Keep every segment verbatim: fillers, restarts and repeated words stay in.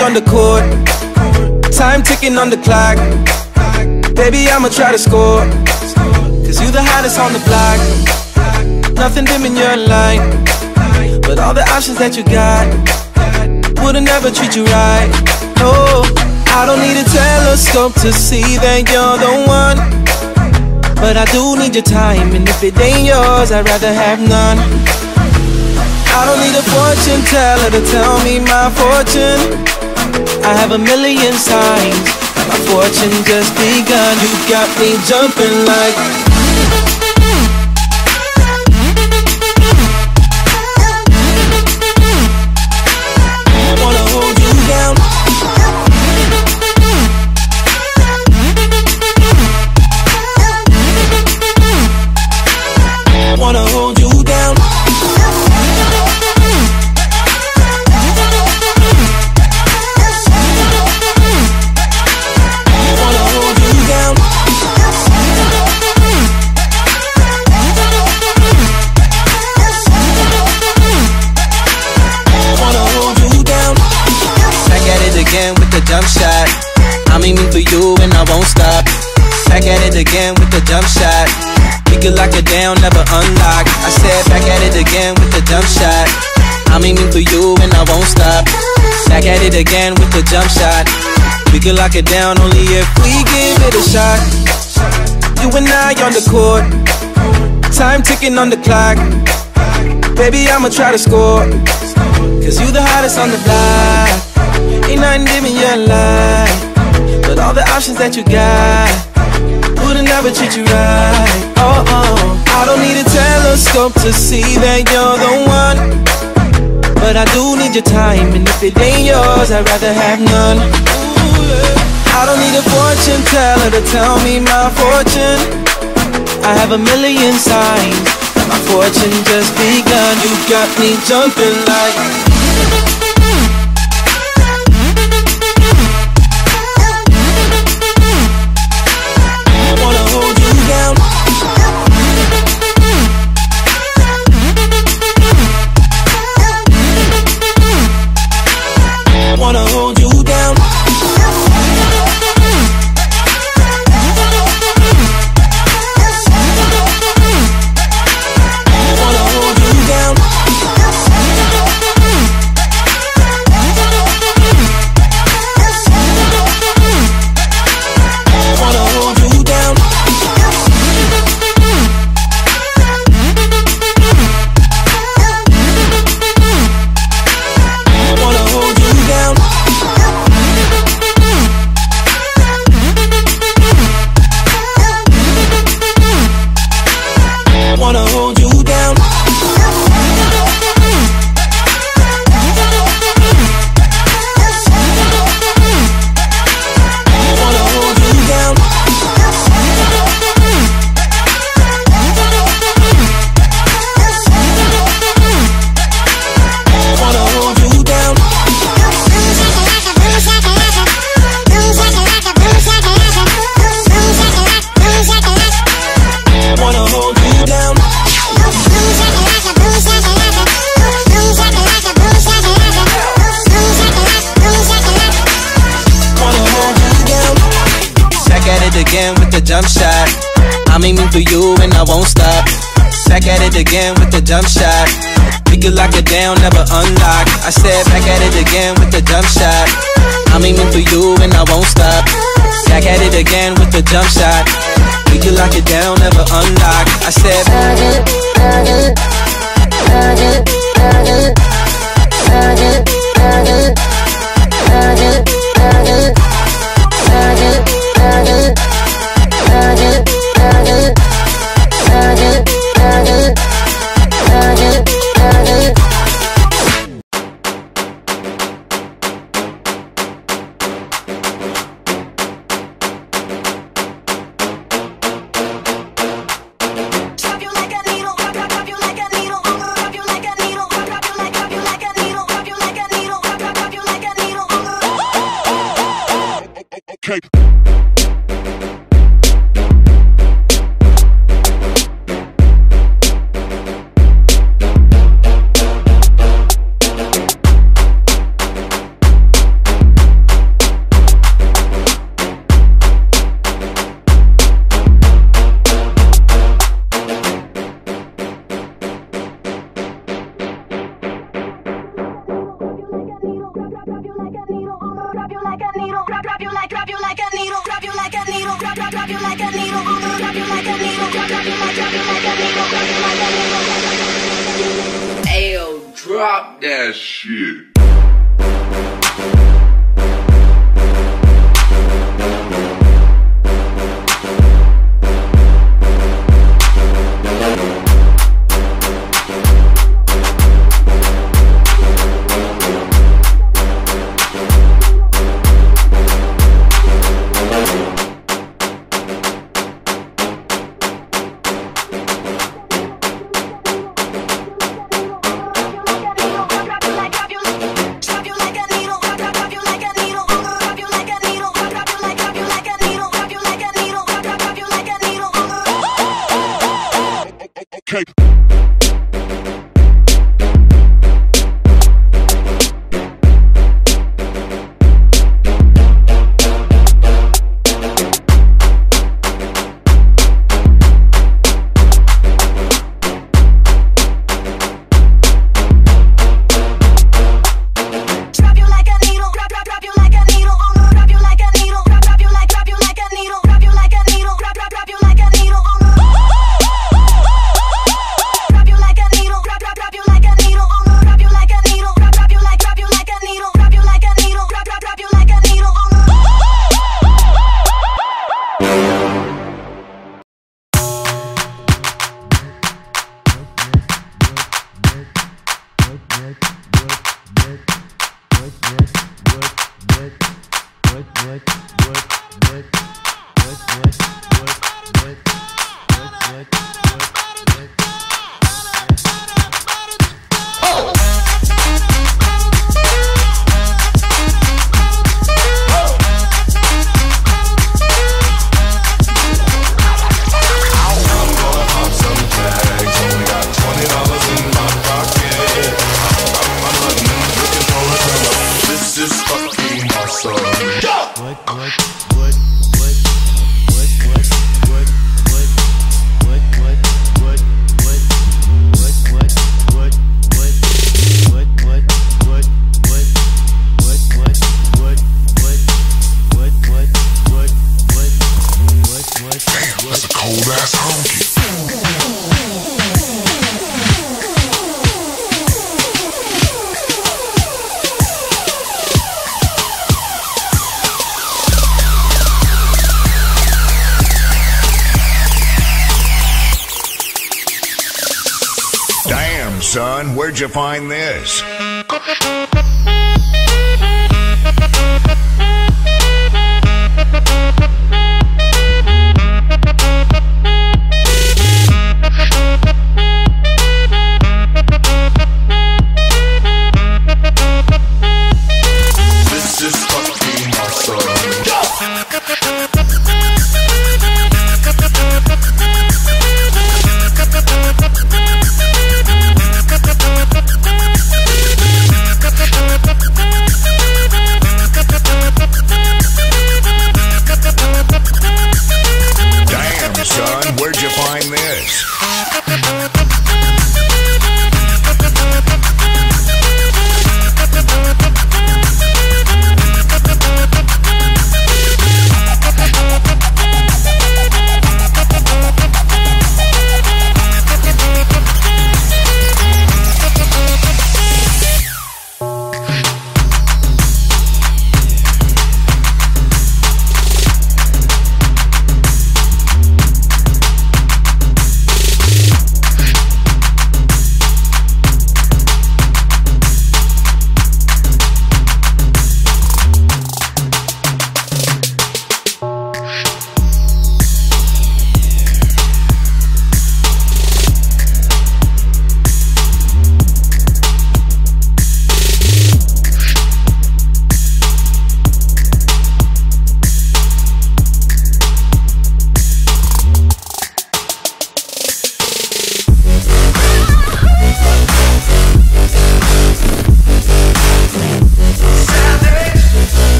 on the court, time ticking on the clock. Baby, I'ma try to score, cause you the hottest on the block. Nothing dim in your light, but all the options that you got wouldn't ever treat you right. Oh, I don't need a telescope to see that you're the one, but I do need your time, and if it ain't yours, I'd rather have none. I don't need a fortune teller to tell me my fortune. I have a million signs, my fortune just begun. You got me jumping like wanna hold you down. Wanna hold you down. Jump shot, I'm aiming for you and I won't stop. Back at it again with the jump shot. We can lock it down, never unlock. I said back at it again with the jump shot. I'm aiming for you and I won't stop. Back at it again with the jump shot. We can lock it down only if we give it a shot. You and I on the court, time ticking on the clock. Baby, I'ma try to score, cause you the hottest on the block. Ain't nothing dim in your life, but all the options that you got wouldn't ever treat you right. Oh, oh, I don't need a telescope to see that you're the one, but I do need your time, and if it ain't yours, I'd rather have none. I don't need a fortune teller to tell me my fortune. I have a million signs, my fortune just begun. You got me jumping like wanna hold you down. Wanna hold you down. Wanna hold you down. Wanna hold you down. Wanna hold you down. Wanna hold you down. Wanna hold you down. Wanna hold you down. Back at it again with the jump shot. I'm aiming for you and I won't stop. Back at it again with the jump shot. We can lock it down, never unlock. I said back at it again with the jump shot. I'm aiming for you and I won't stop. Back at it again with the jump shot. We can lock it down, never unlock. I said Drop you like a needle, drop, drop, drop you like a needle, drop you like a needle, drop, drop you like a needle. Drop that shit. Okay. Damn, son, where'd you find this? This is fucking awesome.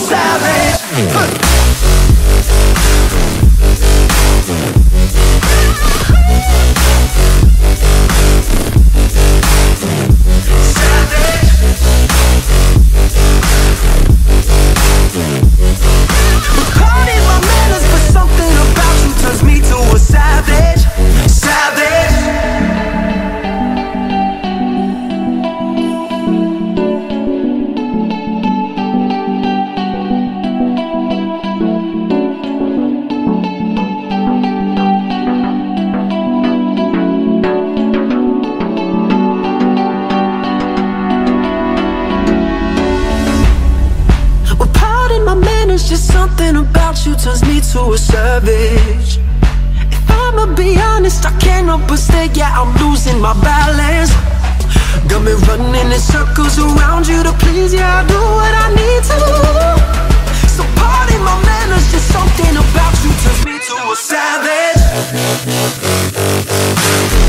savage. Pardon my manners, but something about you turns me to a savage. Savage. Well, pardon my manners, just something about you turns me to a savage. If I'ma be honest, I can't help but stay, yeah, I'm losing my balance. Got me running in circles around you to please, yeah, I do what I need to. So pardon my manners, just something about you turns me to a savage.